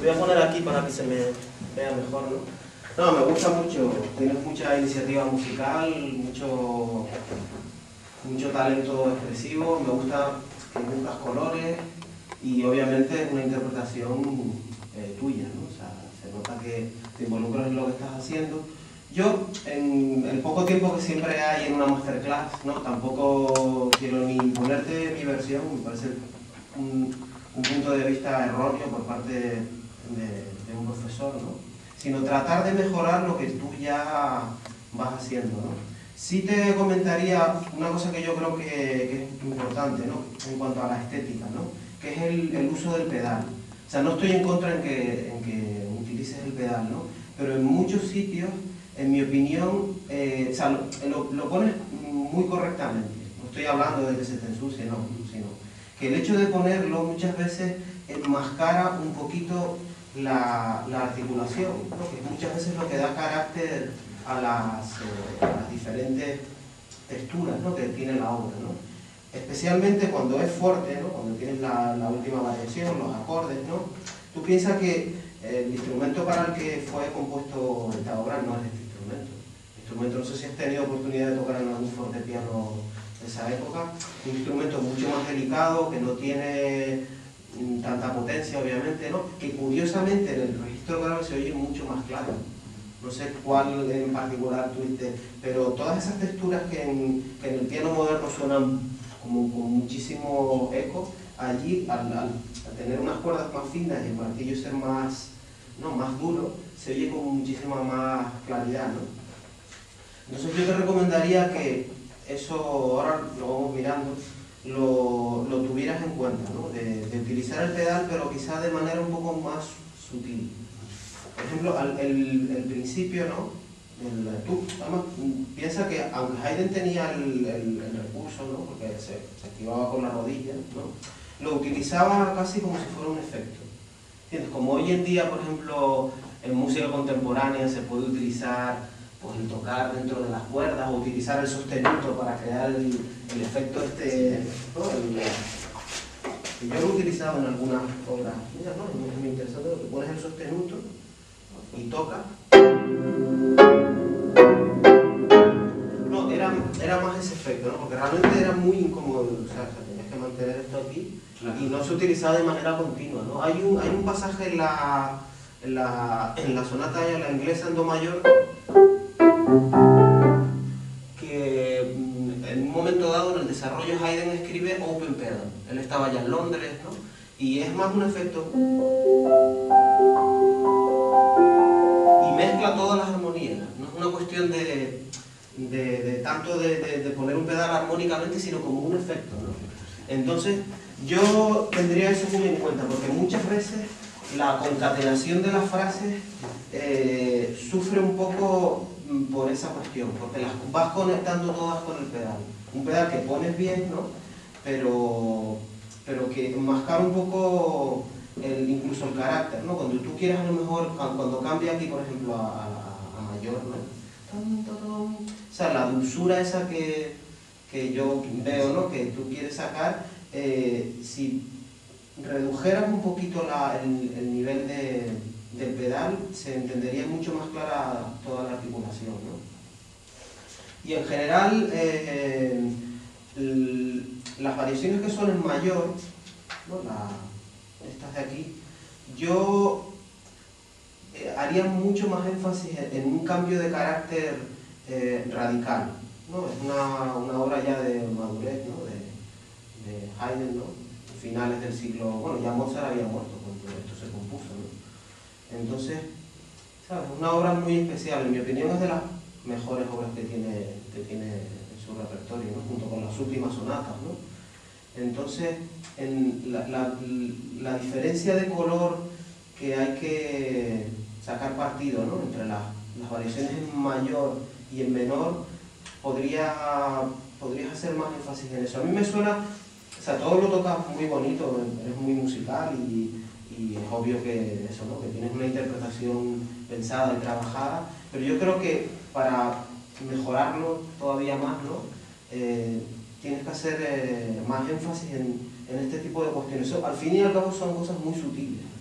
voy a poner aquí para que se me vea mejor, ¿no? No, me gusta mucho, tienes mucha iniciativa musical, mucho talento expresivo, me gusta que buscas colores y obviamente es una interpretación tuya, ¿no? O sea, se nota que te involucras en lo que estás haciendo. Yo, en el poco tiempo que siempre hay en una masterclass, ¿no? Tampoco quiero ni imponerte mi versión, me parece un punto de vista erróneo por parte de un profesor, ¿no? Sino tratar de mejorar lo que tú ya vas haciendo, ¿no? Sí te comentaría una cosa que yo creo que es importante, ¿no? En cuanto a la estética, ¿no? Que es el uso del pedal. O sea, no estoy en contra en que utilices el pedal, ¿no? Pero en muchos sitios, en mi opinión, o sea, lo pones muy correctamente. No estoy hablando de que se te ensucie, no, sino que el hecho de ponerlo muchas veces enmascara un poquito la articulación, ¿no? Que muchas veces lo que da carácter a las diferentes texturas, ¿no? Que tiene la obra, ¿no? Especialmente cuando es fuerte, ¿no? Cuando tienes la última variación, los acordes, ¿no? Tú piensas que el instrumento para el que fue compuesto esta obra no es este instrumento. El instrumento, no sé si has tenido oportunidad de tocar en algún fortepiano de esa época, un instrumento mucho más delicado, que no tiene tanta potencia, obviamente, ¿no? Que curiosamente en el registro grave se oye mucho más claro. No sé cuál en particular tuviste, pero todas esas texturas que en el piano moderno suenan como con muchísimo eco, allí al tener unas cuerdas más finas y el martillo ser más duro, se oye con muchísima más claridad, ¿no? Entonces yo te recomendaría que eso, ahora lo vamos mirando, lo tuvieras en cuenta, ¿no? De utilizar el pedal, pero quizá de manera un poco más sutil. Por ejemplo, el principio, ¿no? Tú, además, piensa que aunque Haydn tenía el recurso, ¿no? Porque se activaba con la rodilla, ¿no? Lo utilizaba casi como si fuera un efecto. ¿Entiendes? Como hoy en día, por ejemplo, en música contemporánea se puede utilizar pues, el tocar dentro de las cuerdas o utilizar el sostenuto para crear el efecto este, ¿no? Que yo lo he utilizado en algunas obras. Mira, ¿no? Es muy interesante, que pones el sostenuto y toca. No, era más ese efecto, ¿no? Porque realmente era muy incómodo, o sea, tenías que mantener esto aquí y no se utilizaba de manera continua, ¿no? Hay un pasaje en la sonata de la inglesa en do mayor que en un momento dado en el desarrollo Haydn escribe open pedal. Él estaba ya en Londres, ¿no? Y es más un efecto y mezcla todas las armonías, no es una cuestión de tanto de poner un pedal armónicamente, sino como un efecto, ¿no? Entonces yo tendría eso muy en cuenta, porque muchas veces la concatenación de las frases sufre un poco por esa cuestión, porque las vas conectando todas con el pedal. Un pedal que pones bien, ¿no? Pero que enmascara un poco incluso el carácter, ¿no? Cuando tú quieres a lo mejor, cuando cambia aquí, por ejemplo, a mayor, ¿no? O sea, la dulzura esa que yo veo, ¿no? Que tú quieres sacar, si redujeras un poquito el nivel del pedal, se entendería mucho más clara toda la articulación, ¿no? Y en general, las variaciones que son en mayor, ¿no? Estas de aquí, yo haría mucho más énfasis en un cambio de carácter radical, ¿no? Es una obra ya de madurez, ¿no? de Haydn, ¿no? Finales del siglo, bueno, ya Mozart había muerto cuando esto se compuso, ¿no? Entonces, ¿sabes? Una obra muy especial, en mi opinión es de las mejores obras que tiene en su repertorio, ¿no? Junto con las últimas sonatas, ¿no? Entonces, la diferencia de color que hay que sacar partido, ¿no? Entre las variaciones en mayor y en menor, podrías hacer más énfasis en eso. A mí me suena, o sea, todo lo tocas muy bonito, es muy musical y es obvio que eso, ¿no? Que tienes una interpretación pensada y trabajada, pero yo creo que para mejorarlo todavía más, ¿no? Tienes que hacer más énfasis en este tipo de cuestiones. Al fin y al cabo son cosas muy sutiles.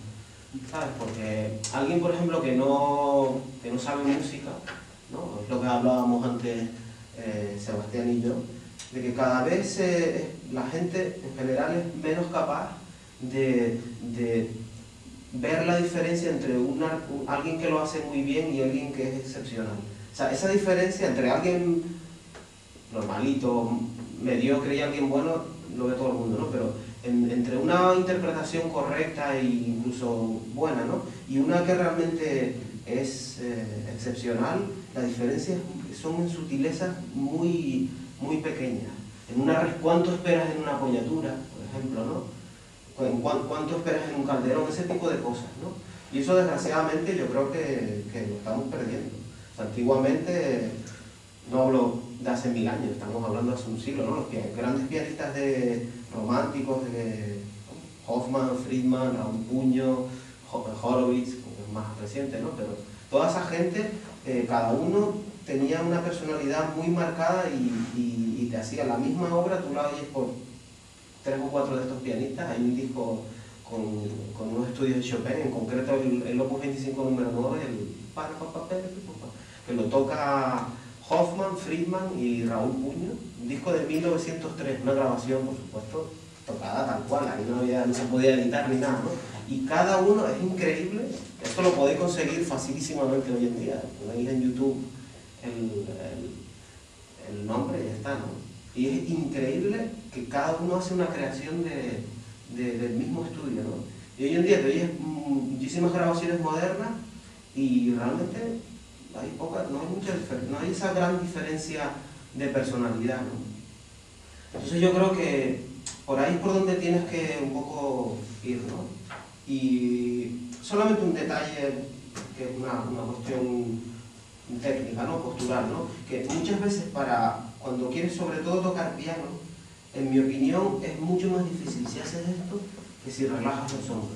¿sabes? Porque alguien, por ejemplo, que no sabe música, ¿no? Es lo que hablábamos antes Sebastián y yo, de que cada vez la gente en general es menos capaz de ver la diferencia entre alguien que lo hace muy bien y alguien que es excepcional. O sea, esa diferencia entre alguien normalito, mediocre y alguien bueno, lo ve todo el mundo, ¿no? Pero entre una interpretación correcta e incluso buena, ¿no? Y una que realmente es excepcional, la diferencia son en sutilezas muy, muy pequeñas. ¿Cuánto esperas en una apoyatura, por ejemplo, ¿no? ¿Cuánto esperas en un calderón? Ese tipo de cosas, ¿no? Y eso, desgraciadamente, yo creo que lo estamos perdiendo. O sea, antiguamente, no hablo de hace 1000 años, estamos hablando de hace un siglo, ¿no? Los grandes pianistas románticos de Hofmann, Friedman, Raúl Puño, Horowitz, que es más reciente, ¿no? Pero toda esa gente, cada uno tenía una personalidad muy marcada y te hacía la misma obra, tú la oyes por 3 o 4 de estos pianistas. Hay un disco con unos estudios de Chopin, en concreto el Opus 25 número 9, que lo toca Hofmann, Friedman y Raúl Puño, un disco de 1903, una grabación, por supuesto, tocada tal cual, ahí no se podía editar ni nada, ¿no? Y cada uno es increíble, esto lo podéis conseguir facilísimamente hoy en día, ponéis en YouTube el nombre y ya está, ¿no? Y es increíble que cada uno hace una creación del mismo estudio, ¿no? Y hoy en día te oyes muchísimas grabaciones modernas y realmente no hay esa gran diferencia de personalidad, ¿no? Entonces yo creo que por ahí es por donde tienes que un poco ir, ¿no? Y solamente un detalle que es una cuestión técnica, ¿no? Postural, ¿no? Que muchas veces cuando quieres sobre todo tocar piano, en mi opinión es mucho más difícil si haces esto que si relajas los hombros.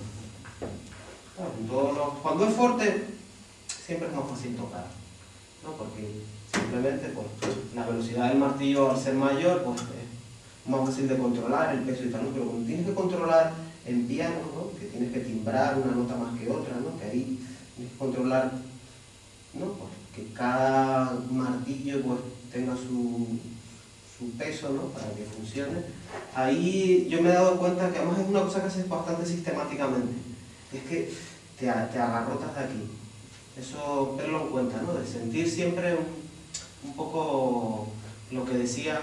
Cuando es fuerte siempre es más fácil tocar, ¿no? Porque simplemente la velocidad del martillo al ser mayor pues es más fácil de controlar el peso y tal, ¿no? Pero cuando tienes que controlar en piano, ¿no? Que tienes que timbrar una nota más que otra, ¿no? Que ahí tienes que controlar, ¿no? Pues que cada martillo pues tenga su peso, ¿no? Para que funcione. Ahí yo me he dado cuenta que además es una cosa que haces bastante sistemáticamente, es que te agarrotas de aquí. Eso, tenlo en cuenta, ¿no? De sentir siempre un poco lo que decía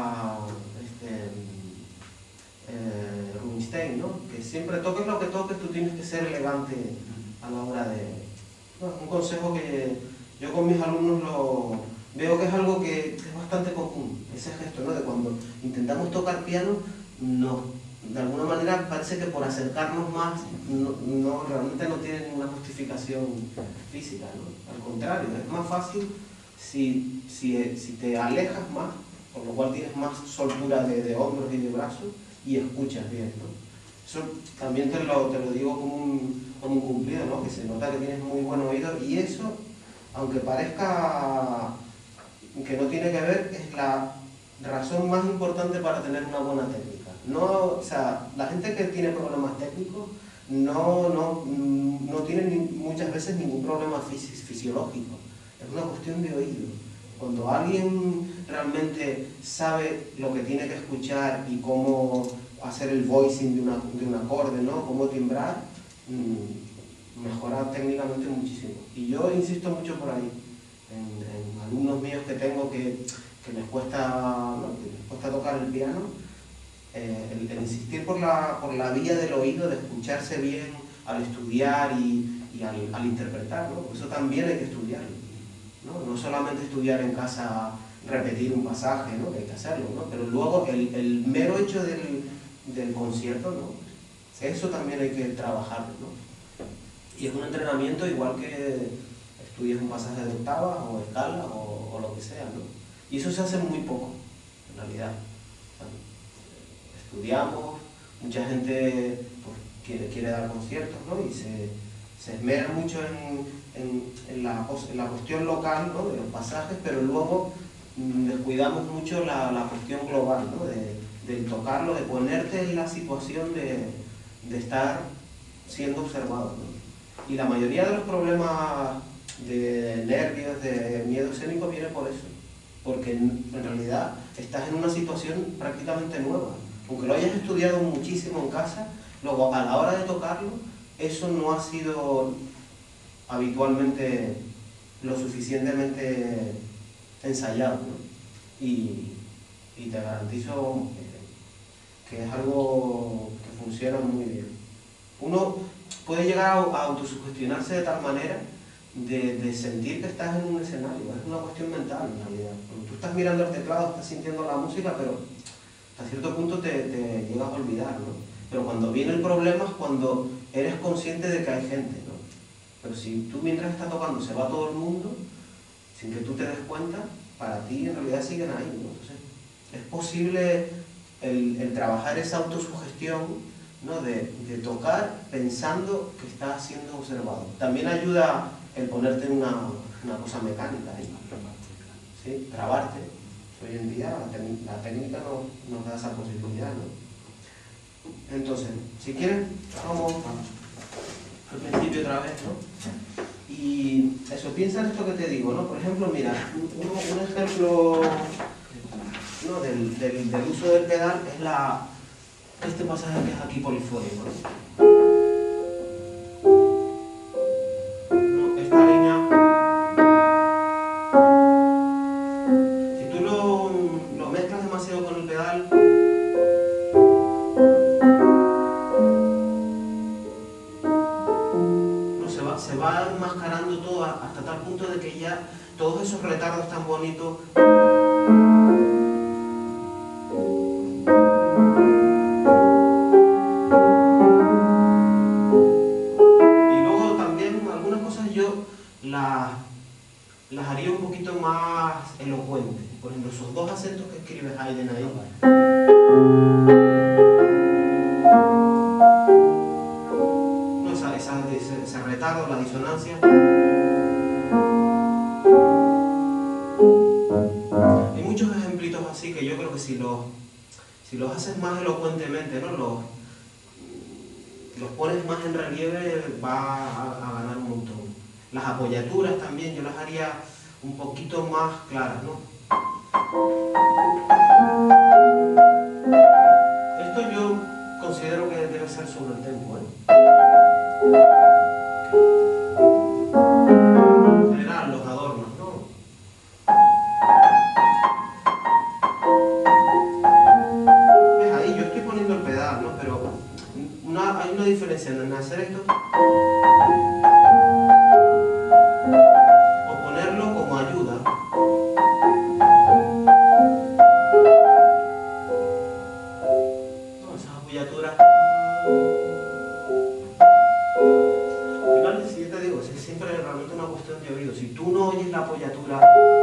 Rubinstein, ¿no? Que siempre toques lo que toques, tú tienes que ser elegante a la hora de... No, es un consejo que yo con mis alumnos veo que es algo que es bastante común, ese gesto, ¿no? De cuando intentamos tocar piano, de alguna manera parece que por acercarnos más, realmente no tiene ninguna justificación física, ¿no? Al contrario, es más fácil si te alejas más, por lo cual tienes más soltura de hombros y de brazos y escuchas bien, ¿no? Eso también te lo digo como un cumplido, ¿no? Que se nota que tienes muy buen oído y eso, aunque parezca que no tiene que ver, es la razón más importante para tener una buena técnica. O sea, la gente que tiene problemas técnicos no tiene muchas veces ningún problema fisiológico, es una cuestión de oído. Cuando alguien realmente sabe lo que tiene que escuchar y cómo hacer el voicing de un acorde, ¿no? Cómo timbrar, mejora técnicamente muchísimo. Y yo insisto mucho por ahí, en alumnos míos que tengo que les cuesta tocar el piano, el insistir por la vía del oído, de escucharse bien al estudiar y al interpretar, ¿no? Eso también hay que estudiarlo, ¿no? No solamente estudiar en casa, repetir un pasaje, ¿no? Que hay que hacerlo, ¿no? Pero luego el mero hecho del concierto, ¿no? Eso también hay que trabajarlo, ¿no? Y es un entrenamiento igual que estudias un pasaje de octava o escala o lo que sea, ¿no? Y eso se hace muy poco, en realidad. Estudiamos, mucha gente pues, quiere dar conciertos, ¿no? Y se esmera mucho en la cuestión local, ¿no? De los pasajes, pero luego descuidamos mucho la cuestión global, ¿no? De tocarlo, de ponerte en la situación de estar siendo observado, ¿no? Y la mayoría de los problemas de nervios, de miedo escénico viene por eso, porque en realidad estás en una situación prácticamente nueva. Aunque lo hayas estudiado muchísimo en casa, luego a la hora de tocarlo, eso no ha sido habitualmente lo suficientemente ensayado, ¿no? Y te garantizo que es algo que funciona muy bien. Uno puede llegar a autosugestionarse de tal manera de sentir que estás en un escenario. Es una cuestión mental en realidad. Porque tú estás mirando el teclado, estás sintiendo la música, pero hasta cierto punto te llegas a olvidar, ¿no? Pero cuando viene el problema es cuando eres consciente de que hay gente, ¿no? Pero si tú mientras estás tocando se va todo el mundo, sin que tú te des cuenta, para ti en realidad siguen ahí, ¿no? Entonces, es posible el trabajar esa autosugestión, ¿no? de tocar pensando que estás siendo observado. También ayuda el ponerte en una cosa mecánica, ¿eh? ¿Sí? Grabarte. Hoy en día la técnica nos da esa posibilidad, ¿no? Entonces, si quieres, vamos al principio otra vez, ¿no? Y eso, piensa en esto que te digo, ¿no? Por ejemplo, mira, un ejemplo, ¿no? del uso del pedal es este pasaje que es aquí polifónico, ¿no? Esta línea, si tú lo mezclas demasiado con el pedal, no se va enmascarando todo hasta tal punto de que ya todos esos retardos tan bonitos las haría un poquito más elocuentes. Por ejemplo, esos dos acentos que escribe Haydn ahí. No, ese retardo, la disonancia. Hay muchos ejemplitos así que yo creo que si los haces más elocuentemente, ¿no? Los pones más en relieve, va a ganar un montón. Las apoyaturas también yo las haría un poquito más claras, ¿no? Esto yo considero que debe ser sobre el tempo, ¿eh? En general, los adornos, ¿no? ¿Ves? Ahí yo estoy poniendo el pedal, ¿no? Pero hay una diferencia en hacer esto o ponerlo como ayuda. No, esas apoyaturas. Al final, si yo te digo, es siempre realmente una cuestión de oído. Si tú no oyes la apoyatura,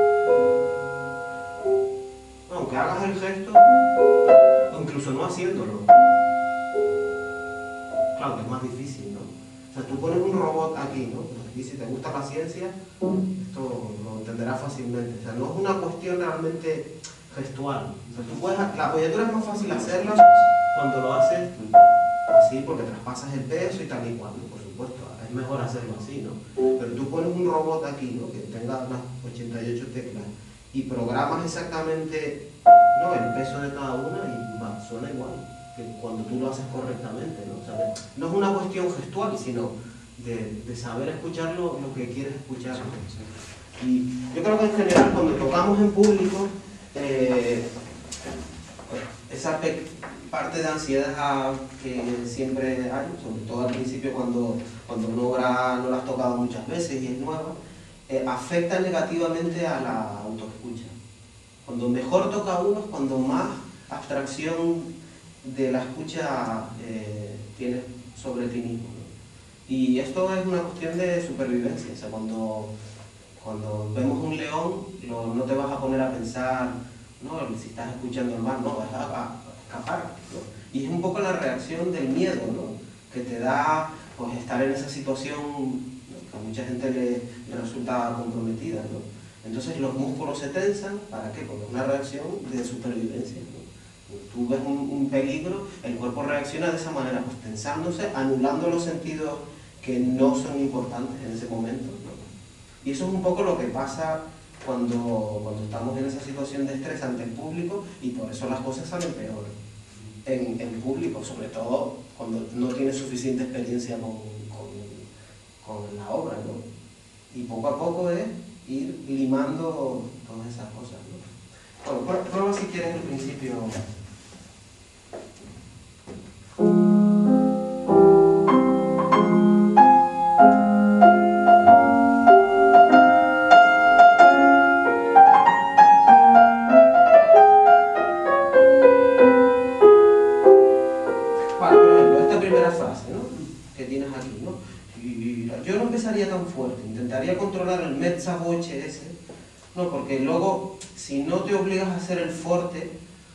aunque hagas el gesto, o incluso no haciéndolo, claro que es más difícil, ¿no? O sea, tú pones un robot aquí, ¿no? Y si te gusta la ciencia, esto lo entenderás fácilmente. O sea, no es una cuestión realmente gestual. O sea, la apoyatura es más fácil hacerla cuando lo haces así, porque traspasas el peso y tal y cual, ¿no? Por supuesto, es mejor hacerlo así, ¿no? Pero tú pones un robot aquí, ¿no? Que tenga unas 88 teclas y programas exactamente, ¿no? El peso de cada una y suena igual que cuando tú lo haces correctamente, ¿no? O sea, no es una cuestión gestual, sino de saber escuchar lo que quieres escuchar, ¿no? Y yo creo que en general cuando tocamos en público, esa parte de ansiedad que siempre hay, sobre todo al principio cuando una obra no la has tocado muchas veces y es nueva, afecta negativamente a la autoescucha. Cuando mejor toca uno es cuando más abstracción de la escucha tienes sobre ti mismo, ¿no? Y esto es una cuestión de supervivencia. O sea, cuando vemos un león, no te vas a poner a pensar, ¿no? Si estás escuchando el mar, no, vas a escapar, ¿no? Y es un poco la reacción del miedo, ¿no? Que te da pues, estar en esa situación, ¿no? Que a mucha gente le resulta comprometida, ¿no? Entonces los músculos se tensan, ¿para qué? Porque es una reacción de supervivencia, ¿no? tú ves un peligro, el cuerpo reacciona de esa manera, pues tensándose, anulando los sentidos que no son importantes en ese momento, ¿no? Y eso es un poco lo que pasa cuando estamos en esa situación de estrés ante el público, y por eso las cosas salen peor en público, sobre todo cuando no tienes suficiente experiencia con la obra, ¿no? Y poco a poco es ir limando todas esas cosas, ¿no? Bueno, prueba si quieres el principio. Vale, por ejemplo, esta primera frase, ¿no? Que tienes aquí, ¿no? Y yo no empezaría tan fuerte, intentaría controlar el mezza voce ese, ¿no? Porque luego, si no te obligas a hacer el forte,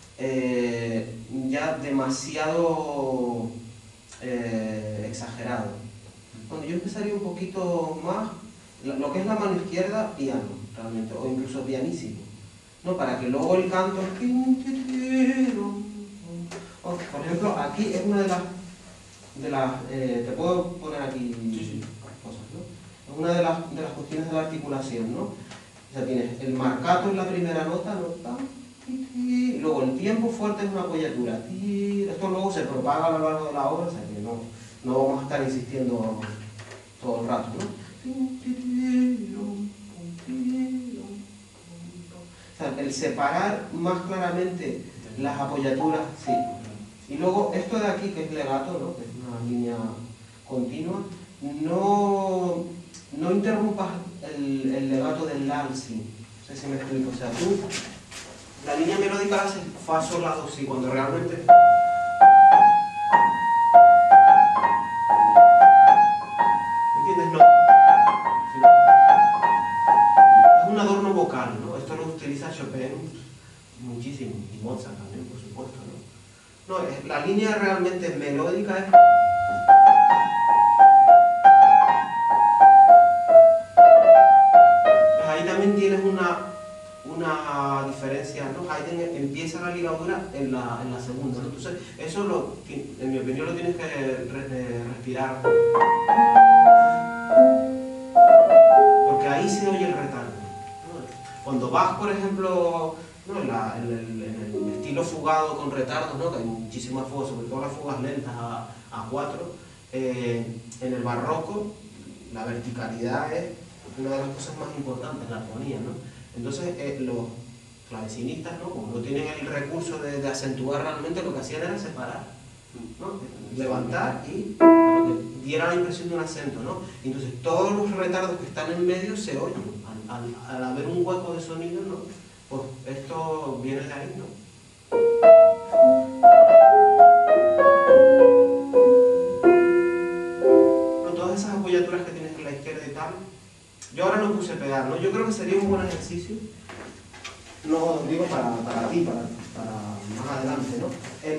ya demasiado exagerado. Bueno, yo empezaría un poquito más, lo que es la mano izquierda, piano, realmente, o incluso pianísimo, ¿no? Para que luego el canto... Por ejemplo, aquí es una de las te puedo poner aquí cosas, ¿no? Es una de las cuestiones de la articulación, ¿no? O sea, tienes el marcato en la primera nota, y luego el tiempo fuerte es una apoyatura. Esto luego se propaga a lo largo de la obra, o sea que no vamos a estar insistiendo todo el rato, ¿no? O sea, el separar más claramente las apoyaturas, sí. Y luego esto de aquí, que es legato, ¿no? Que es una línea continua, no interrumpas el legato del la al si. No sé si me explico. O sea, tú, la línea melódica la haces fa, sol, la, do, si, cuando realmente... ¿Entiendes? No. Es un adorno vocal, ¿no? Esto lo utiliza Chopin muchísimo, y Mozart también, por supuesto, ¿no? No, la línea realmente melódica es... Pues ahí también tienes una diferencia, ¿no? Ahí empieza la ligadura en la segunda, ¿no? Entonces, eso, en mi opinión, lo tienes que respirar. Porque ahí se oye el retardo, ¿no? Cuando vas, por ejemplo, ¿no? en el estilo fugado con retardos, ¿no? Que hay muchísimas fugas, sobre todo las fugas lentas a 4, en el barroco la verticalidad es una de las cosas más importantes, la armonía, ¿no? Entonces los clavecinistas, ¿no? Como no tienen el recurso de acentuar realmente, lo que hacían era separar, ¿no? Levantar y que diera la impresión de un acento, ¿no? Entonces todos los retardos que están en medio se oyen al haber un hueco de sonido, ¿no? Pues esto viene de ahí, ¿no? No, todas esas apoyaturas que tienes en la izquierda y tal, yo ahora no puse pedal, ¿no? Yo creo que sería un buen ejercicio, no digo para ti, para más adelante, ¿no?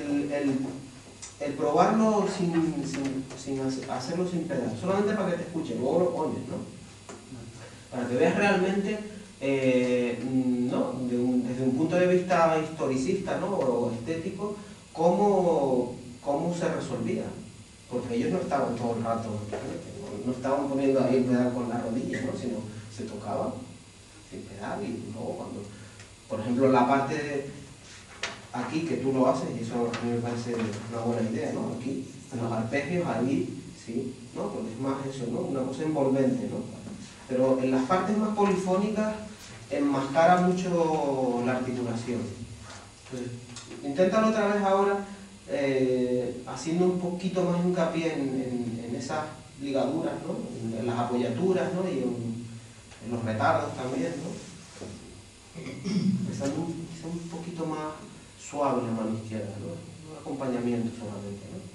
El probarlo sin hacerlo sin pedal, solamente para que te escuche, luego lo pones, ¿no? Para que veas realmente, ¿no? Desde un punto de vista historicista, ¿no? O estético, cómo se resolvía. Porque ellos no estaban todo el rato, no estaban poniendo ahí el pedal con la rodilla, ¿no? Sino se tocaban sin pedal, y luego cuando, por ejemplo, la parte de aquí que tú lo haces, y eso a mí me parece una buena idea, ¿no? Aquí, en los arpegios, ahí, sí, ¿no? Porque es más eso, ¿no? Una cosa envolvente, ¿no? Pero en las partes más polifónicas enmascara mucho la articulación. Entonces, inténtalo otra vez ahora, haciendo un poquito más hincapié en esas ligaduras, ¿no? En las apoyaturas, ¿no? Y en los retardos también, ¿no? Empezando quizá un poquito más suave la mano izquierda, ¿no? Un acompañamiento solamente, ¿no?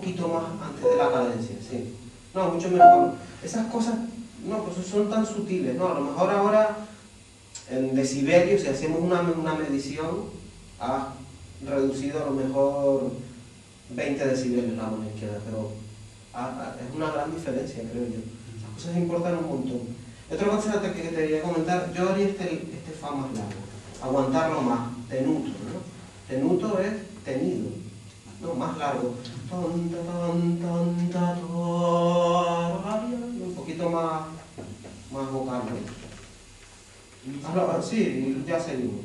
poquito más antes de la cadencia, sí. No, mucho mejor. Esas cosas, no, pues son tan sutiles, ¿no? A lo mejor ahora, en decibelios, si hacemos una medición, ha reducido a lo mejor 20 decibelios la mano izquierda, pero es una gran diferencia, creo yo. Las cosas importan un montón. Otra cosa que te quería comentar, yo haría este fa más largo, aguantarlo más, tenuto, ¿no? Tenuto es tenido, ¿no? Más largo. Un poquito más vocal, ¿no? Sí, ya seguimos.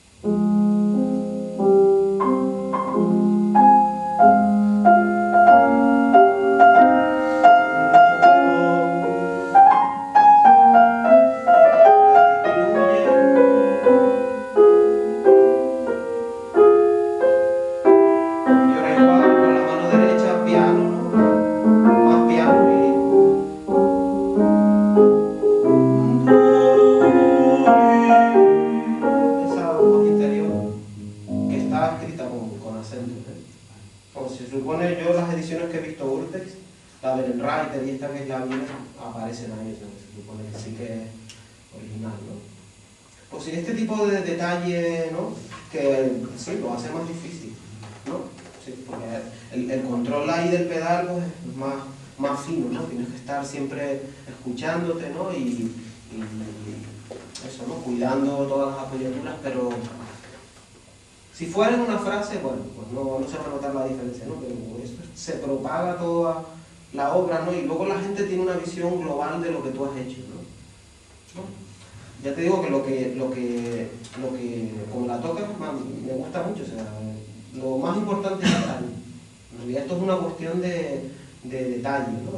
Y esta que es la mía, aparecen ahí, ¿no? Se supone que sí que es original, ¿no? Pues sí, este tipo de detalle, ¿no? Que sí, lo hace más difícil, ¿no? Sí, porque el control ahí del pedal pues, es más fino, ¿no? Tienes que estar siempre escuchándote, ¿no? Y eso, ¿no? Cuidando todas las apoyaturas, pero si fuera en una frase, bueno, pues no se va a notar la diferencia, ¿no? Pero esto se propaga toda la obra, ¿no? Y luego la gente tiene una visión global de lo que tú has hecho, ¿no? Ya te digo que lo que como la tocas me gusta mucho, o sea, lo más importante es el detalle. En realidad esto es una cuestión de detalle, ¿no?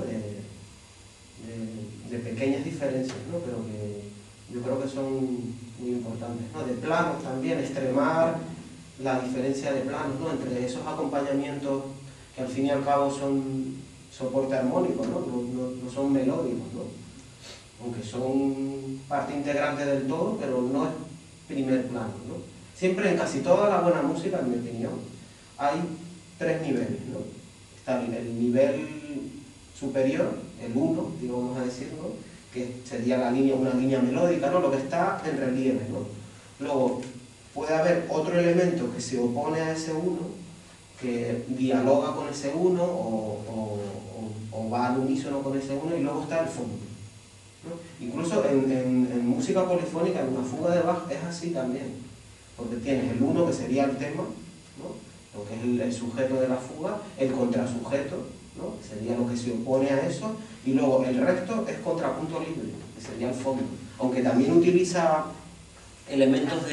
De pequeñas diferencias, ¿no? Pero que yo creo que son muy importantes, ¿no? De planos también, extremar la diferencia de planos, ¿no? Entre esos acompañamientos que al fin y al cabo son soporte armónico, ¿no? No son melódicos, ¿no? Aunque son parte integrante del todo, pero no es primer plano, ¿no? Siempre en casi toda la buena música, en mi opinión, hay tres niveles, ¿no? Está el nivel superior, el 1, digamos a decir, ¿no? Que sería una línea melódica, ¿no? Lo que está en relieve, ¿no? Luego puede haber otro elemento que se opone a ese 1, que dialoga con ese 1 o va al unísono con ese 1, y luego está el fondo, ¿no? Incluso en música polifónica, en una fuga de Bach es así también, porque tienes el 1 que sería el tema, ¿no? Lo que es el sujeto de la fuga, el contrasujeto, ¿no? Que sería lo que se opone a eso, y luego el resto es contrapunto libre, que sería el fondo, aunque también utiliza elementos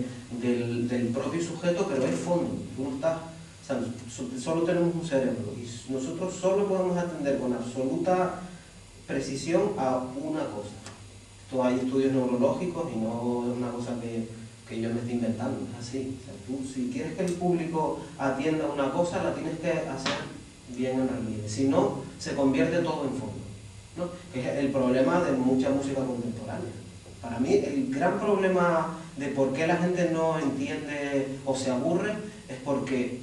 del propio sujeto, pero es fondo. Tú no estás, o sea, solo tenemos un cerebro y nosotros solo podemos atender con absoluta precisión a una cosa. Esto hay estudios neurológicos y no es una cosa que yo me estoy inventando, es así. O sea, tú, si quieres que el público atienda una cosa, la tienes que hacer bien en relieve, si no, se convierte todo en fondo, ¿no? Que es el problema de mucha música contemporánea. Para mí, el gran problema de por qué la gente no entiende o se aburre es porque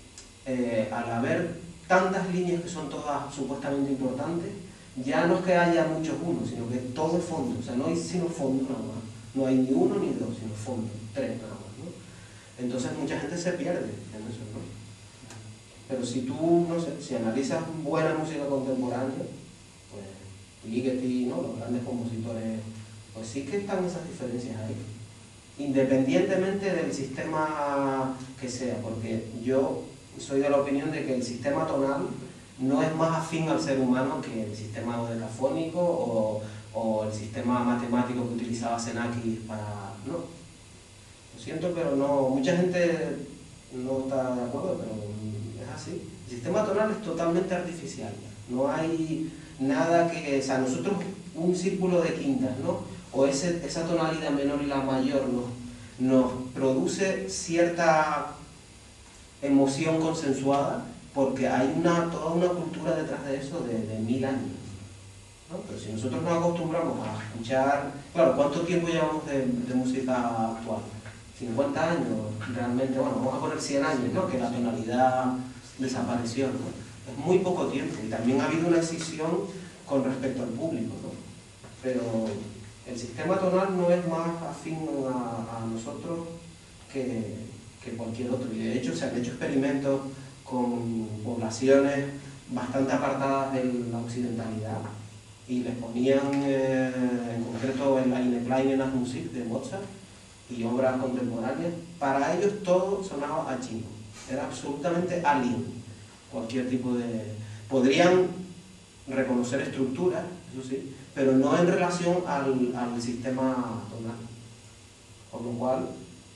al haber tantas líneas que son todas supuestamente importantes, ya no es que haya muchos unos, sino que todo es fondo. O sea, no hay sino fondo nada más. No hay ni uno ni dos, sino fondo, tres nada más, ¿no? Entonces mucha gente se pierde en eso, ¿no? Pero si tú, no sé, si analizas buena música contemporánea, pues Ligeti, ¿no? Los grandes compositores, pues sí que están esas diferencias ahí, independientemente del sistema que sea, porque yo soy de la opinión de que el sistema tonal no es más afín al ser humano que el sistema dodecafónico o el sistema matemático que utilizaba Xenakis para... No, lo siento, pero no, mucha gente no está de acuerdo, pero es así. El sistema tonal es totalmente artificial, no hay nada que... O sea, nosotros un círculo de quintas, ¿no? O esa tonalidad menor y la mayor nos produce cierta emoción consensuada, porque hay toda una cultura detrás de eso de 1000 años, ¿no? Pero si nosotros nos acostumbramos a escuchar... Claro, ¿cuánto tiempo llevamos de música actual? 50 años, realmente, bueno, vamos a poner 100 años, ¿no? Que la tonalidad desapareció, ¿no? Es muy poco tiempo, y también ha habido una escisión con respecto al público, ¿no? Pero el sistema tonal no es más afín a nosotros que cualquier otro. Y de hecho se han hecho experimentos con poblaciones bastante apartadas de la occidentalidad y les ponían en concreto en la Eine kleine Musik de Mozart y obras contemporáneas. Para ellos todo sonaba a chino, era absolutamente alien. Cualquier tipo de... podrían reconocer estructuras, eso sí, pero no en relación al sistema tonal. Con lo cual,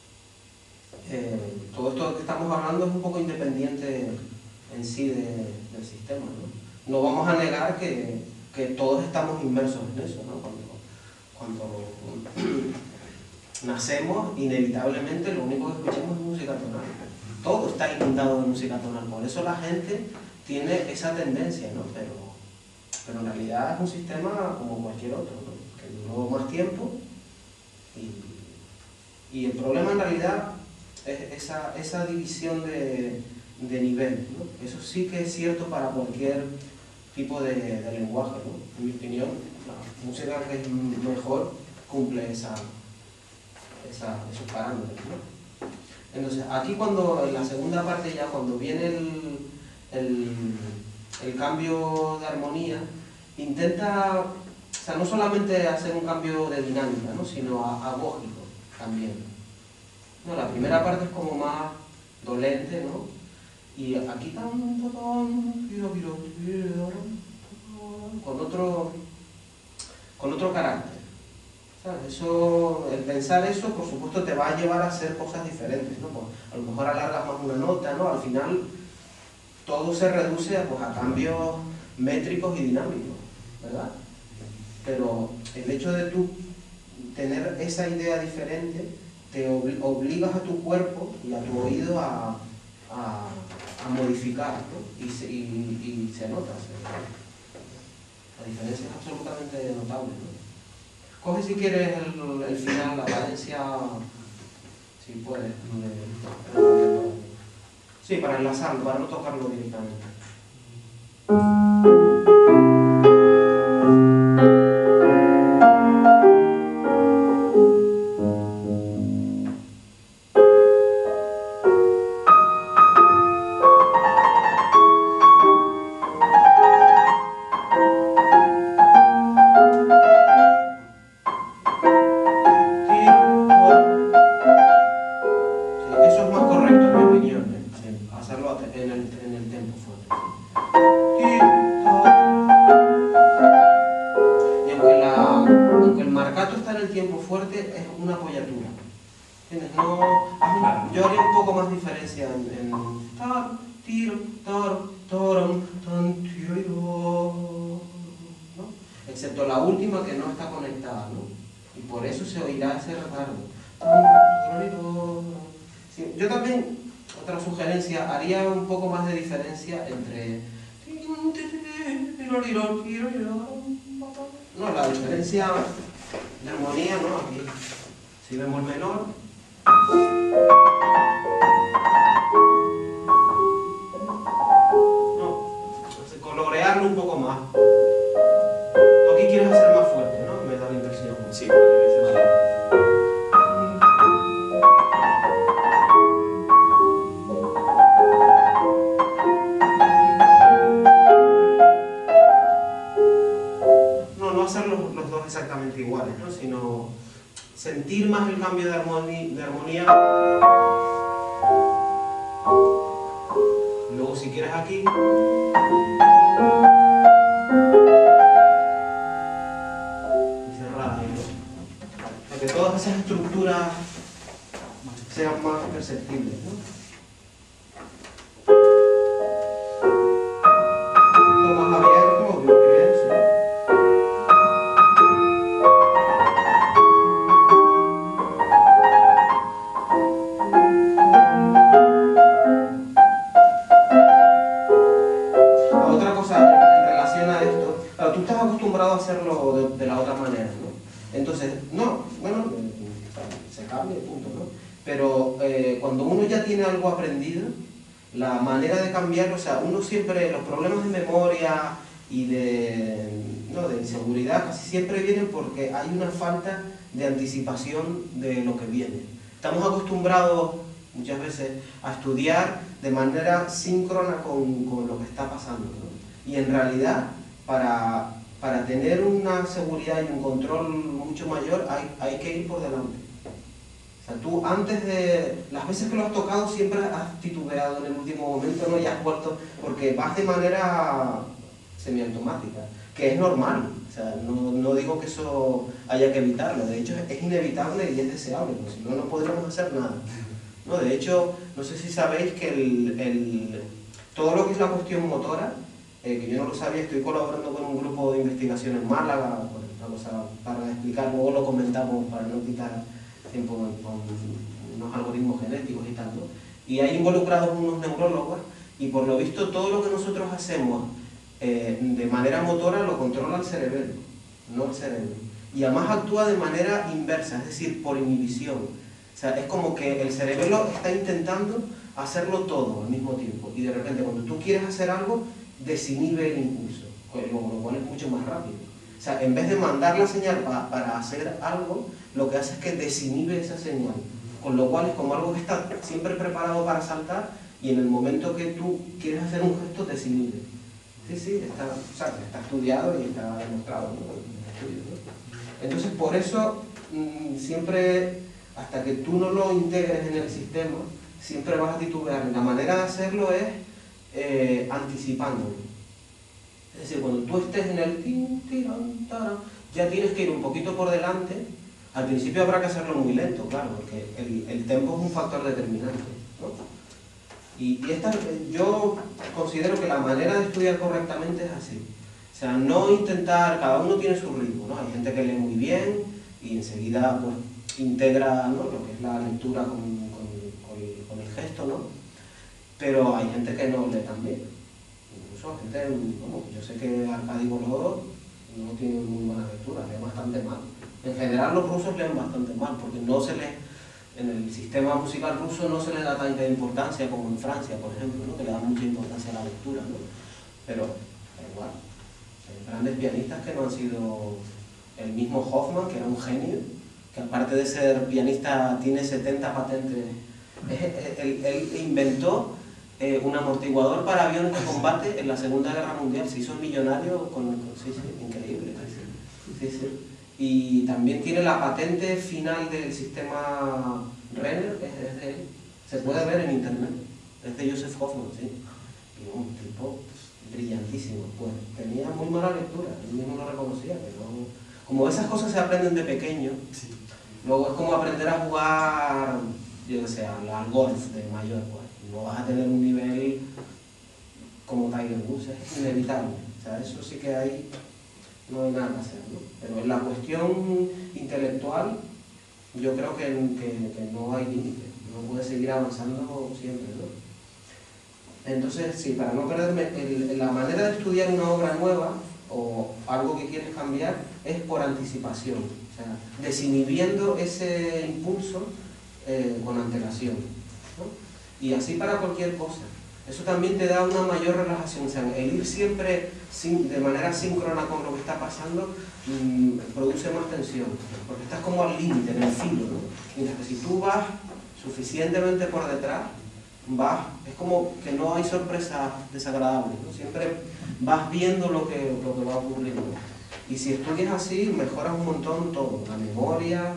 todo esto que estamos hablando es un poco independiente en sí del sistema, ¿no? No vamos a negar que todos estamos inmersos en eso, ¿no? Cuando nacemos, inevitablemente lo único que escuchamos es música tonal. Todo está inundado de música tonal, por eso la gente tiene esa tendencia, ¿no? Pero en realidad es un sistema como cualquier otro, ¿no? Que duró más tiempo y el problema en realidad es esa división de nivel, ¿no? Eso sí que es cierto para cualquier tipo de lenguaje, ¿no? En mi opinión, la música que es mejor cumple esos parámetros, ¿no? Entonces, aquí cuando, en la segunda parte ya, cuando viene el cambio de armonía, intenta, o sea, no solamente hacer un cambio de dinámica, ¿no? Sino agógico también. No, la primera parte es como más dolente, ¿no? Y aquí con otro carácter. ¿Sabes? Eso, el pensar eso, por supuesto, te va a llevar a hacer cosas diferentes, ¿no? Pues, a lo mejor alargas más una nota, ¿no? Al final, todo se reduce pues, a cambios métricos y dinámicos, ¿verdad? Pero el hecho de tú tener esa idea diferente, te obligas a tu cuerpo y a tu oído a modificar, ¿no? Y se nota. La diferencia es absolutamente notable, ¿no? Coge si quieres el final, la cadencia, si puedes. Sí, para enlazarlo, para no tocarlo directamente. Excepto la última que no está conectada, ¿no? Y por eso se oirá ese retardo. Sí, yo también, otra sugerencia, haría un poco más de diferencia entre... No, la diferencia de armonía, ¿no? Aquí, si bemol menor. No, colorearlo un poco más. Tú aquí quieres hacer más fuerte, ¿no? Me da la impresión. Sí, no hacer los dos exactamente iguales, ¿no? Sino sentir más el cambio de armonía. Luego si quieres aquí. Que todas esas estructuras sean más perceptibles, ¿no? Un poco más abierto, creo que bien, sí. Otra cosa en relación a esto, claro, tú estás acostumbrado a hacerlo de la otra manera, ¿no? Entonces, bueno, se cambia y punto, ¿no? Pero cuando uno ya tiene algo aprendido, la manera de cambiarlo, o sea, uno siempre, los problemas de memoria y de inseguridad casi siempre vienen porque hay una falta de anticipación de lo que viene. Estamos acostumbrados muchas veces a estudiar de manera síncrona con lo que está pasando, ¿no? Y en realidad, para tener una seguridad y un control mucho mayor, hay que ir por delante. O sea, tú antes de... Las veces que lo has tocado siempre has titubeado en el último momento, ¿no? Y has vuelto, porque vas de manera semiautomática, que es normal. O sea, no digo que eso haya que evitarlo, de hecho es inevitable y es deseable, porque si no, no podríamos hacer nada, ¿no? De hecho, no sé si sabéis que todo lo que es la cuestión motora, que yo no lo sabía, estoy colaborando con un grupo de investigación en Málaga, bueno, una cosa para explicar, luego lo comentamos para no quitar tiempo con unos algoritmos genéticos y tal, ¿no? Y hay involucrados unos neurólogos y por lo visto todo lo que nosotros hacemos de manera motora lo controla el cerebelo, no el cerebro. Y además actúa de manera inversa, es decir, por inhibición. O sea, es como que el cerebelo está intentando hacerlo todo al mismo tiempo y de repente cuando tú quieres hacer algo, desinhibe el impulso, lo cual es mucho más rápido. O sea, en vez de mandar la señal para hacer algo, lo que hace es que desinhibe esa señal, con lo cual es como algo que está siempre preparado para saltar y en el momento que tú quieres hacer un gesto, desinhibe. Sí, está estudiado y está demostrado, ¿no? Entonces, por eso, siempre, hasta que tú no lo integres en el sistema, siempre vas a titubear. La manera de hacerlo es anticipándolo. Es decir, cuando tú estés en el tin, tiran, taran, ya tienes que ir un poquito por delante. Al principio habrá que hacerlo muy lento, claro, porque el tempo es un factor determinante, ¿no? Y yo considero que la manera de estudiar correctamente es así. O sea, no intentar, cada uno tiene su ritmo, ¿no? Hay gente que lee muy bien y enseguida pues, integra, ¿no? Lo que es la lectura con el gesto, ¿no? Pero hay gente que no lee tan bien. Incluso gente, bueno, yo sé que Arkady Bologov no tiene muy buena lectura, lee bastante mal. En general los rusos leen bastante mal, porque no se lee. En el sistema musical ruso no se le da tanta importancia como en Francia, por ejemplo, ¿no? Que le da mucha importancia a la lectura, ¿no? Pero igual, hay grandes pianistas que no han sido... El mismo Hoffman, que era un genio, que aparte de ser pianista tiene 70 patentes. Él inventó un amortiguador para aviones de combate en la Segunda Guerra Mundial. Se hizo millonario sí, increíble. Sí. Y también tiene la patente final del sistema Renner, es de él. Se puede ver en internet. Es de Joseph Hoffman, sí. Y un tipo brillantísimo. Pues tenía muy mala lectura, él mismo lo reconocía. Pero como esas cosas se aprenden de pequeño, sí. Luego es como aprender a jugar, yo que sé, al golf de mayor. Pues. No vas a tener un nivel como Tiger Woods, es inevitable. O sea, eso sí que hay... No hay nada que hacer, ¿no? Pero en la cuestión intelectual yo creo que no hay límite, uno puede seguir avanzando siempre, ¿no? Entonces, sí, para no perderme, la manera de estudiar una obra nueva o algo que quieres cambiar es por anticipación, o sea, desinhibiendo ese impulso con antelación, ¿no? Y así para cualquier cosa. Eso también te da una mayor relajación, o sea, el ir siempre de manera síncrona con lo que está pasando produce más tensión, porque estás como al límite, en el filo, ¿no? Mientras que si tú vas suficientemente por detrás, es como que no hay sorpresas desagradables, ¿no? Siempre vas viendo lo que va ocurriendo. Y si estudias así, mejoras un montón todo, la memoria,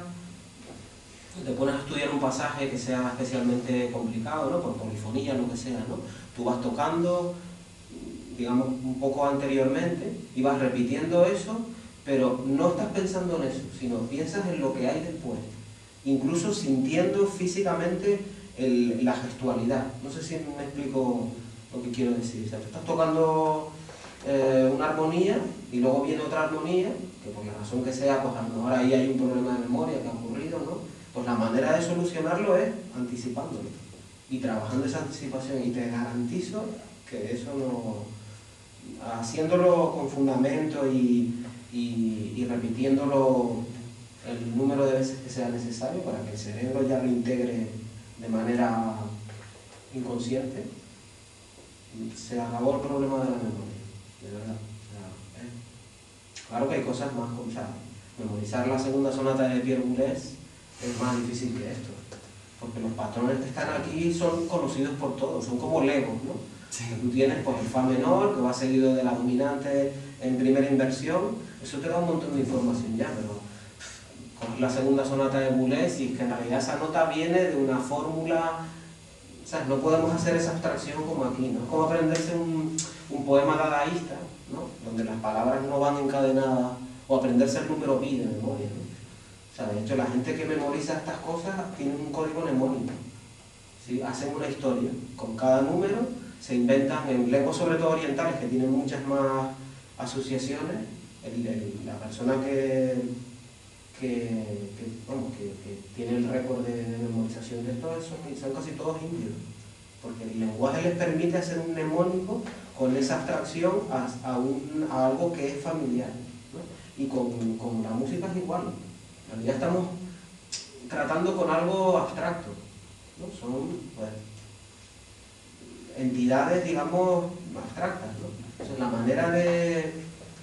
te pones a estudiar un pasaje que sea especialmente complicado, ¿no? Por polifonía, lo que sea, ¿no? Tú vas tocando, digamos, un poco anteriormente y vas repitiendo eso, pero no estás pensando en eso, sino piensas en lo que hay después, incluso sintiendo físicamente la gestualidad. No sé si me explico lo que quiero decir. O sea, tú estás tocando una armonía y luego viene otra armonía, que por la razón que sea, pues a lo mejor ahí hay un problema de memoria que ha ocurrido, ¿no? Pues la manera de solucionarlo es anticipándolo y trabajando esa anticipación, y te garantizo que eso no... haciéndolo con fundamento y repitiéndolo el número de veces que sea necesario para que el cerebro ya lo integre de manera inconsciente, se acabó el problema de la memoria, de verdad. O sea, claro que hay cosas más complicadas. Memorizar la segunda sonata de Pierre Boulez es más difícil que esto, porque los patrones que están aquí son conocidos por todos, son como legos, ¿no? Sí. Tú tienes pues, el fa menor, que va seguido de la dominante en primera inversión, eso te da un montón de información ya, pero con la segunda sonata de Boulez, y es que en realidad esa nota viene de una fórmula, o sea, no podemos hacer esa abstracción como aquí, ¿no? Es como aprenderse un poema dadaísta, ¿no? Donde las palabras no van encadenadas, o aprenderse el número pi de memoria, ¿no? O sea, de hecho, la gente que memoriza estas cosas tiene un código mnemónico, ¿sí? Hacen una historia con cada número, se inventan en lenguas sobre todo orientales que tienen muchas más asociaciones. La persona que tiene el récord de memorización de esto son casi todos indios, porque el lenguaje les permite hacer un mnemónico con esa abstracción a algo que es familiar, ¿no? Y con la música es igual. En realidad estamos tratando con algo abstracto, ¿no? Son pues, entidades, digamos, abstractas, ¿no? O sea, la manera de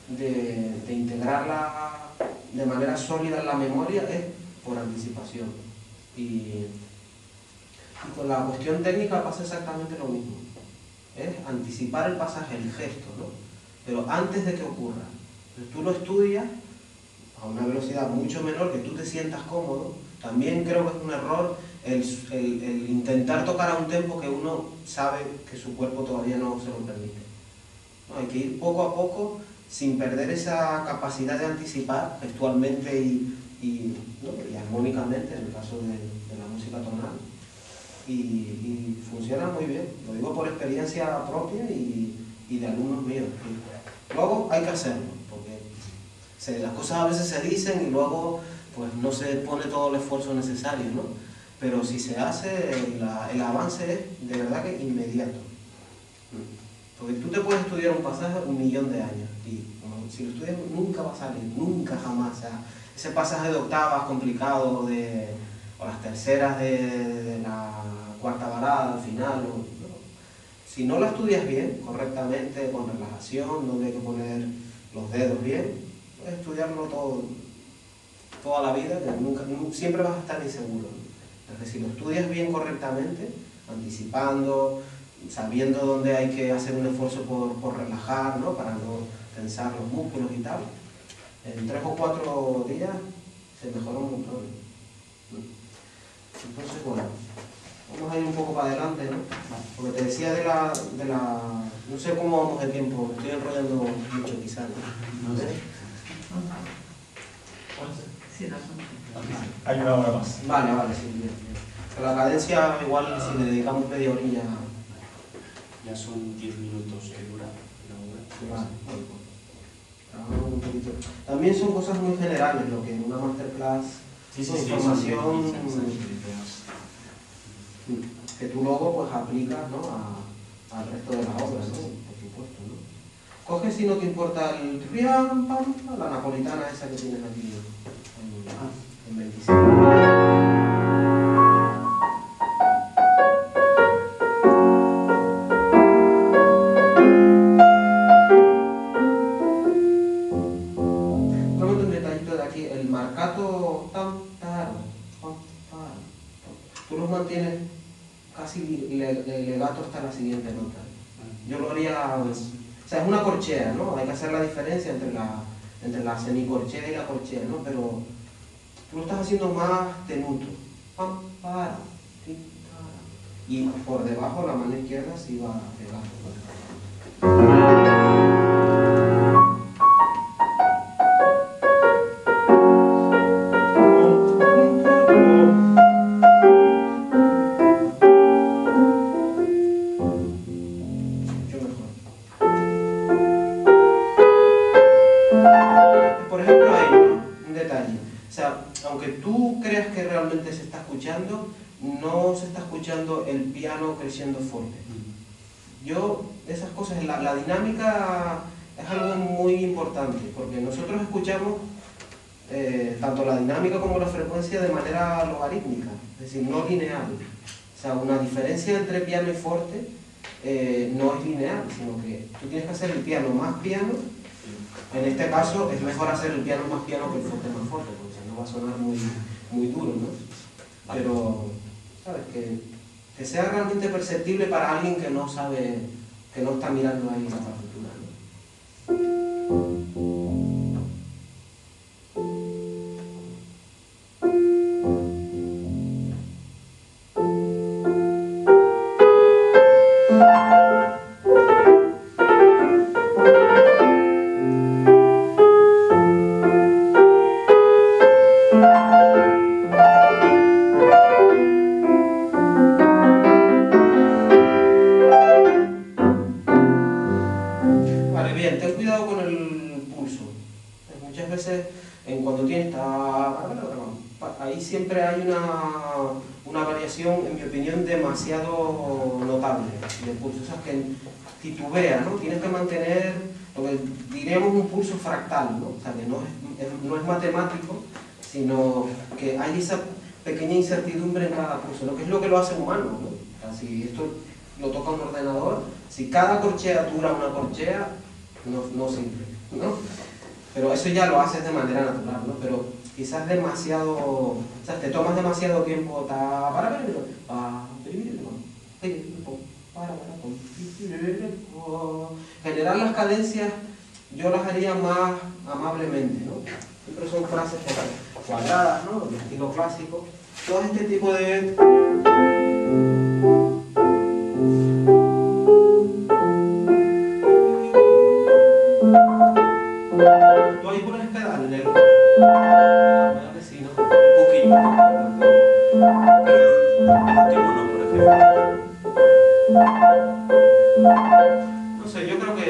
integrarla de manera sólida en la memoria es por anticipación. Y con la cuestión técnica pasa exactamente lo mismo. Es anticipar el pasaje, el gesto, ¿no? Pero antes de que ocurra. Entonces, tú lo estudias a una velocidad mucho menor, que tú te sientas cómodo. También creo que es un error el intentar tocar a un tempo que uno sabe que su cuerpo todavía no se lo permite, ¿no? Hay que ir poco a poco sin perder esa capacidad de anticipar gestualmente ¿no? y armónicamente, en el caso de la música tonal. Y funciona muy bien, lo digo por experiencia propia y de alumnos míos. Luego hay que hacerlo, porque las cosas a veces se dicen y luego pues no se pone todo el esfuerzo necesario, ¿no? Pero si se hace, el avance es de verdad que inmediato. Porque tú te puedes estudiar un pasaje 1.000.000 de años y si lo estudias nunca va a salir, nunca jamás. O sea, ese pasaje de octavas complicado, o las terceras de la cuarta balada al final, ¿no? Si no lo estudias bien, correctamente, con relajación, donde hay que poner los dedos bien, puedes estudiarlo toda la vida, que siempre vas a estar inseguro, ¿no? Entonces, si lo estudias bien correctamente, anticipando, sabiendo dónde hay que hacer un esfuerzo por relajar, ¿no? Para no tensar los músculos y tal, en 3 o 4 días se mejora un montón. Entonces, bueno, vamos a ir un poco para adelante, ¿no? Porque te decía de la no sé cómo vamos de tiempo, me estoy enrollando mucho quizás, ¿no? No sé. Sí, no, hay una hora más. Vale, sí, bien. La cadencia, igual, si le dedicamos media orilla. Ya son 10 minutos que dura la obra. Vale, un poquito. También son cosas muy generales, lo que en una masterclass información que tú luego pues aplicas, ¿no? al resto de las obras, ¿no? Por supuesto, ¿no? Coge, si no te importa, el riam, pam, la napolitana esa que tienes aquí en 25. Tú los mantienes casi legato hasta la siguiente nota. Yo lo haría, o sea, es una corchea, ¿no? Hay que hacer la diferencia entre la semicorchea y la corchea, ¿no? Pero tú lo estás haciendo más tenuto. Y por debajo la mano izquierda sí va legato. No se está escuchando el piano creciendo fuerte. Esas cosas, la dinámica es algo muy importante, porque nosotros escuchamos tanto la dinámica como la frecuencia de manera logarítmica, es decir, no lineal. O sea, una diferencia entre piano y forte no es lineal, sino que tú tienes que hacer el piano más piano. En este caso es mejor hacer el piano más piano que el forte más fuerte, porque si no va a sonar muy duro, ¿no? Pero, ¿sabes? Que sea realmente perceptible para alguien que no sabe, que no está mirando ahí la partitura, ¿no? Vale, bien, ten cuidado con el pulso. Muchas veces, cuando tienes ahí siempre hay una variación, en mi opinión, demasiado notable de pulso. O sea, que titubea, ¿no? Tienes que mantener lo que diríamos un pulso fractal, ¿no? O sea, que no es matemático, sino que hay esa pequeña incertidumbre en cada pulso, ¿no? Que es lo que lo hace humano, ¿no? O sea, si esto lo toca un ordenador, si cada corchea dura una corchea, no sirve, ¿no? Pero eso ya lo haces de manera natural, ¿no? Pero quizás demasiado, o sea, te tomas demasiado tiempo generar las cadencias, yo las haría más amablemente, ¿no? Siempre son frases cuadradas, ¿no? De estilo clásico. Todo este tipo de... Tú ahí pones pedal en el... Sí, ¿no? Un poquillo. Pero el último no, por ejemplo. No sé, yo creo que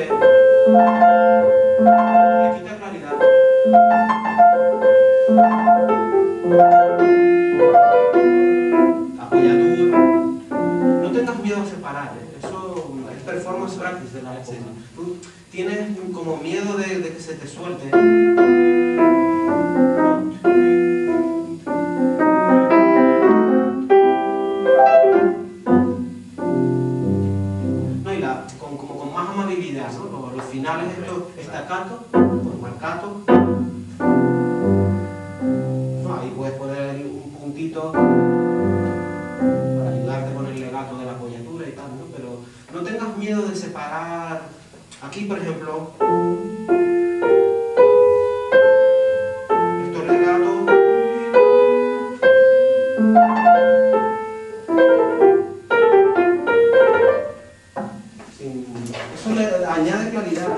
le quita claridad. Apoyatura. No tengas miedo a separar, ¿eh? Eso es performance practice de la época. Tú tienes como miedo de que se te suelte. No, y como con más amabilidad, ¿no? Los finales, estos staccato, por marcato. No, ahí puedes poner un puntito para ayudarte con el legato de la apoyatura y tal, ¿no? Pero no tengas miedo de separar. Aquí, por ejemplo, esto es legato. Eso le añade claridad,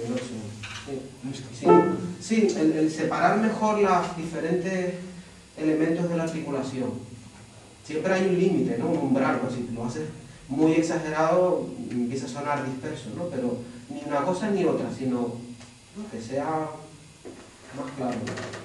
sí, el separar mejor los diferentes elementos de la articulación. Siempre hay un límite, ¿no? Un umbral, ¿no? Si lo haces muy exagerado, empieza a sonar disperso, ¿no? Pero ni una cosa ni otra, sino, ¿no? Que sea más claro.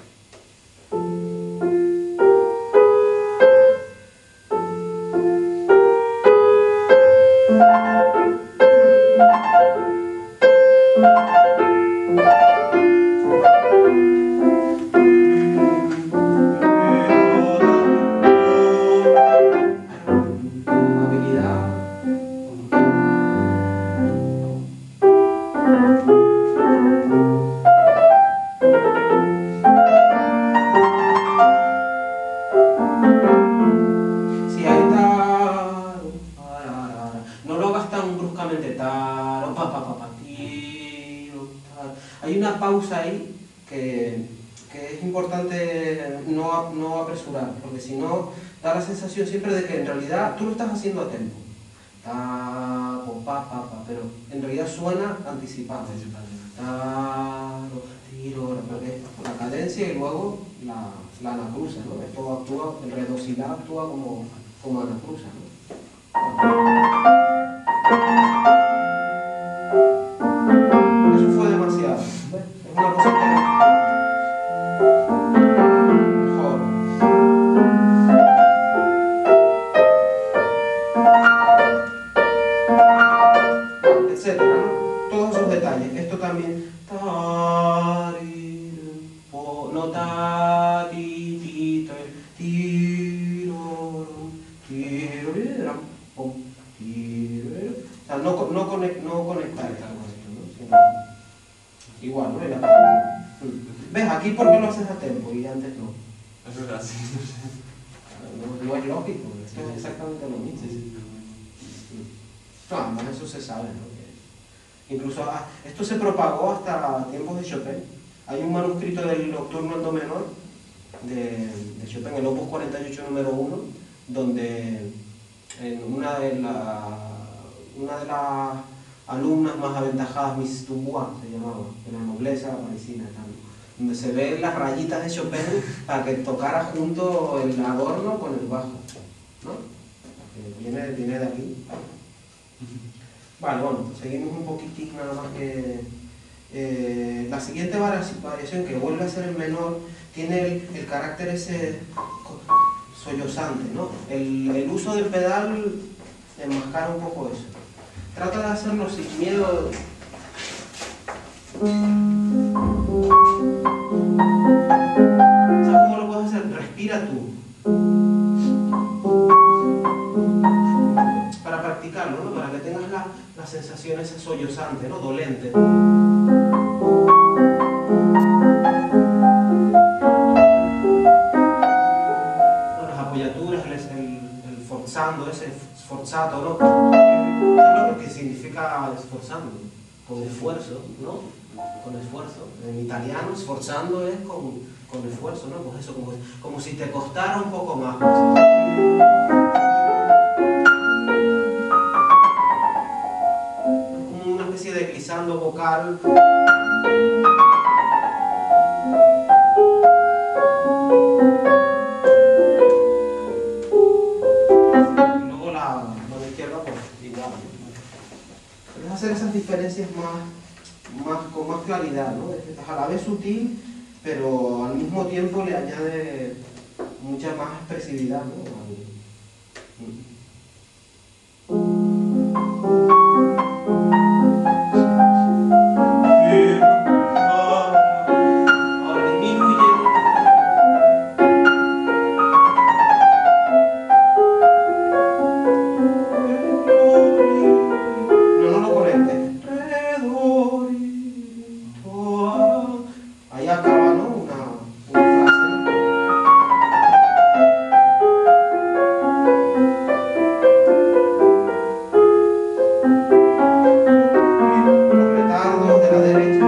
Hay una pausa ahí que es importante no apresurar, porque si no da la sensación siempre de que en realidad tú lo estás haciendo a tempo. Pero en realidad suena anticipado. La cadencia y luego la anacruza, ¿no? Esto actúa, el re do si la actúa como anacruza, ¿no? Eso fue demasiado. Es una cosa que... Mejor. Etcétera, ¿no? Todos esos detalles. Esto también. No ta ti ti tiro. O sea, igual, ¿no? Y la... ¿Ves? Aquí ¿por qué lo haces a tempo y antes no? Es verdad, sí. No es lógico, esto es exactamente lo mismo. No, además eso se sabe, ¿no? Que incluso esto se propagó hasta tiempos de Chopin. Hay un manuscrito del Nocturno en Do menor de Chopin, el Opus 48 número 1, donde en una de las alumnas más aventajadas, Miss Dubois se llamaba, de la nobleza parisina, donde se ven las rayitas de Chopin para que tocara junto el adorno con el bajo, ¿no? Viene de aquí. Vale, bueno, seguimos un poquitín nada más que... la siguiente variación, que vuelve a ser en menor, tiene el carácter ese sollozante, ¿no? El uso del pedal enmascara un poco eso. Trata de hacerlo sin miedo. ¿Sabes cómo lo puedes hacer? Respira tú. Para practicarlo, ¿no? Para que tengas la sensación esa sollozante, ¿no? Dolente. Las apoyaturas, el forzando, ese sforzato, ¿no? ¿Sabes lo que significa esforzando? Con esfuerzo, ¿no? Con esfuerzo. En italiano, sforzando es con esfuerzo, ¿no? Pues eso, como si te costara un poco más. Como una especie de glissando vocal. Hacer esas diferencias con más claridad, ¿no? Es a la vez sutil, pero al mismo tiempo le añade mucha más expresividad, ¿no? Ahora disminuye. No lo conectes. Ahí acaba, ¿no? Una frase. Los retardos de la derecha.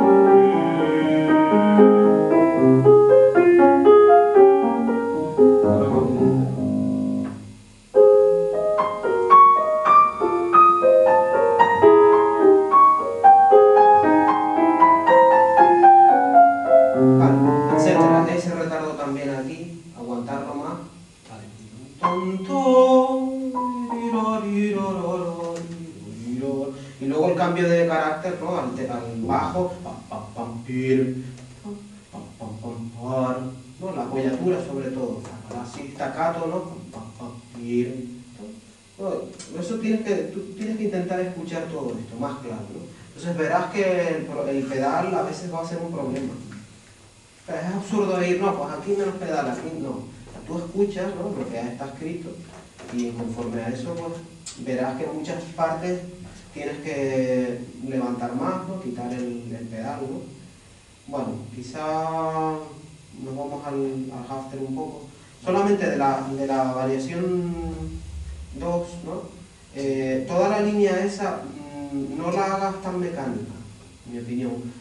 Etcétera. Ese retardo también aquí, aguantarlo más. Y luego el cambio de carácter, ¿no? Al bajo, ¿no? La apoyatura sobre todo, así staccato, ¿no? Eso tú tienes que intentar escuchar todo esto más claro, ¿no? Entonces verás que el pedal a veces va a ser un problema. Pero es absurdo ir, no, pues aquí menos pedal, aquí no. Tú escuchas, ¿no? Lo que ya está escrito y conforme a eso pues verás que en muchas partes tienes que levantar más, ¿no? Quitar el pedal, ¿no? Bueno, quizá nos vamos al after un poco. Solamente de la variación 2, ¿no? Toda la línea esa no la hagas tan mecánica, en mi opinión.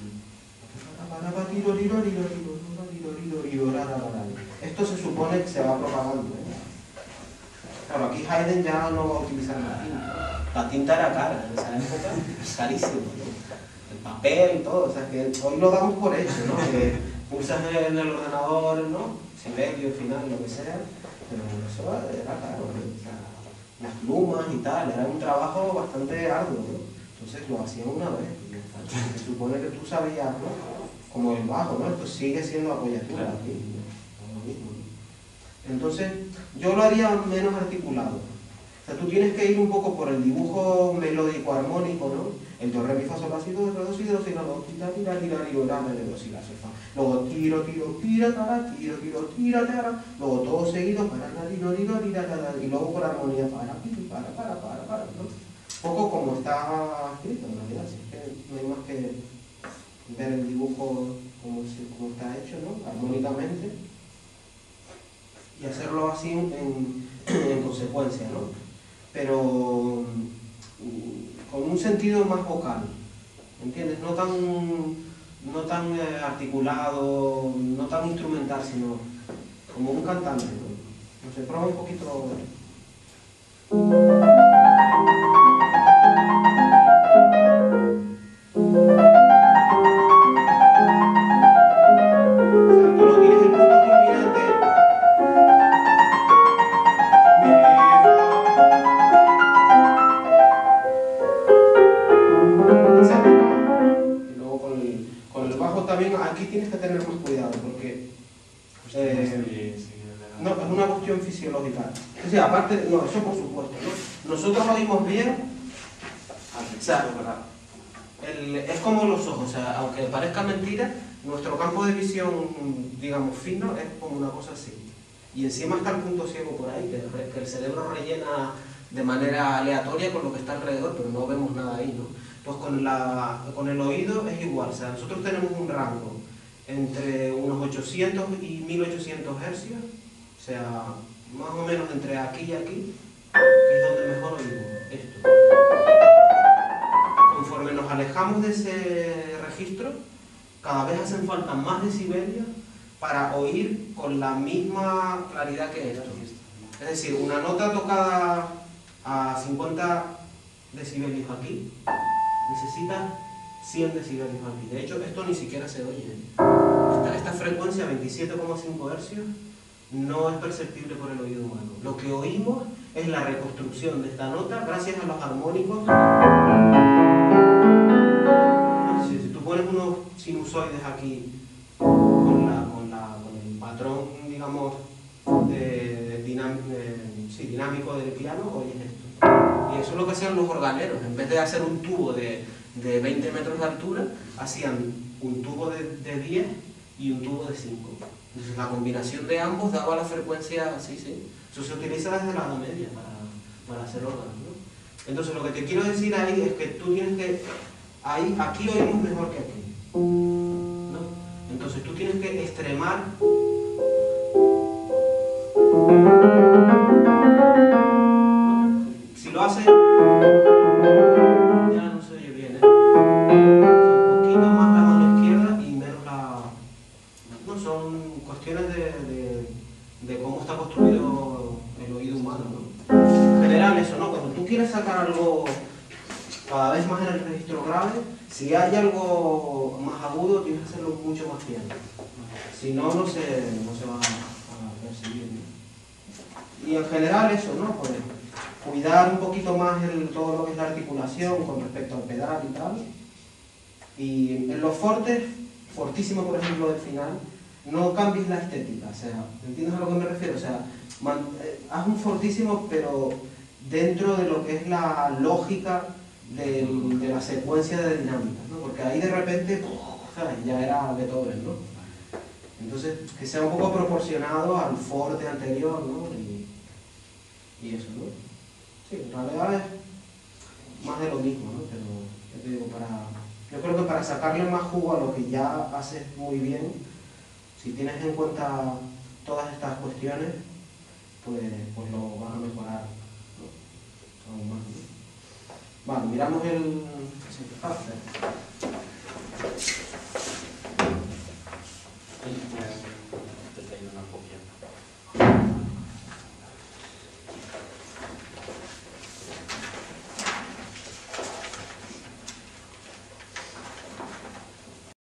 Esto se supone que se va propagando, ¿eh? Claro, aquí Haydn ya no va a utilizar la tinta. La tinta era cara en esa época, carísimo, ¿no? El papel y todo, o sea que hoy lo damos por hecho, ¿no? Que pulsas en el ordenador, ¿no? Sibelio, final, lo que sea, pero eso era caro, ¿no? O sea, las plumas y tal, era un trabajo bastante arduo, ¿no? Entonces lo hacían una vez, y se supone que tú sabías, ¿no? Como el bajo, ¿no? Esto sigue siendo apoyatura aquí, ¿no? Es lo mismo, ¿no? Entonces, yo lo haría menos articulado. O sea, tú tienes que ir un poco por el dibujo melódico armónico, ¿no? El do, re, mi, fa, sol, la, si, do, re, do, si, do, si, la, do, tira, tira, tira, tira, la, re, do, si, la, sol, fa. Luego tiro, tiro, tira, tara, tiro, tiro, tira, tara. Luego todo seguido, para, tiro, tiro, tira, tara. Y luego por armonía, para, ¿no? Un poco como está escrito, en realidad, si es que no hay más que ver el dibujo como está hecho, ¿no? Armónicamente, y hacerlo así en consecuencia, ¿no? Pero con un sentido más vocal, ¿entiendes? No tan articulado, no tan instrumental, sino como un cantante, ¿no? No sé, prueba un poquito. Aquí tienes que tener más cuidado porque no, es una cuestión fisiológica. O sea, aparte, no, eso por supuesto, ¿no? Nosotros oímos bien, o sea, es como los ojos, o sea, aunque parezca mentira, nuestro campo de visión, digamos, fino, es como una cosa así. Y encima está el punto ciego por ahí, que el cerebro rellena de manera aleatoria con lo que está alrededor, pero no vemos nada ahí, ¿no? Pues con el oído es igual, o sea, nosotros tenemos un rango entre unos 800 y 1800 hercios, o sea, más o menos entre aquí y aquí, que es donde mejor oímos esto. Conforme nos alejamos de ese registro, cada vez hacen falta más decibelios para oír con la misma claridad que esto. Es decir, una nota tocada a 50 decibelios aquí necesita 100 decibelios aquí. De hecho, esto ni siquiera se oye. Esta frecuencia, 27,5 hercios, no es perceptible por el oído humano. Lo que oímos es la reconstrucción de esta nota gracias a los armónicos. Si tú pones unos sinusoides aquí con el patrón, digamos, dinámico del piano, oyes esto. Y eso es lo que hacían los organeros. En vez de hacer un tubo de 20 metros de altura, hacían un tubo de 10 y un tubo de 5. Entonces la combinación de ambos daba la frecuencia, sí. Eso se utiliza desde la Edad Media para hacer órganos, ¿no? Entonces lo que te quiero decir ahí es que tú tienes que... aquí oímos mejor que aquí, ¿no? Entonces tú tienes que extremar... Si lo haces... ya no se oye bien, ¿eh? Un poquito más la mano izquierda y menos la... No, son cuestiones de cómo está construido el oído humano, ¿no? En general eso, ¿no? Cuando tú quieres sacar algo cada vez más en el registro grave, si hay algo más agudo, tienes que hacerlo mucho más bien. Si no, no se va a percibir, ¿no? Y en general eso, ¿no? Pues cuidar un poquito más todo lo que es la articulación con respecto al pedal y tal. Y en los fortes, fortísimo por ejemplo del final, no cambies la estética, o sea, ¿entiendes a lo que me refiero? O sea, haz un fortísimo pero dentro de lo que es la lógica de la secuencia de dinámicas, ¿no? Porque ahí de repente, ¿sabes? Ya era Beethoven, ¿no? Entonces, que sea un poco proporcionado al forte anterior, ¿no? Y eso, ¿no? Sí, en realidad es más de lo mismo, ¿no? Pero, yo te digo, yo creo que para sacarle más jugo a lo que ya haces muy bien, si tienes en cuenta todas estas cuestiones, pues lo vas a mejorar, ¿no? Aún más, ¿no? Vale, miramos el...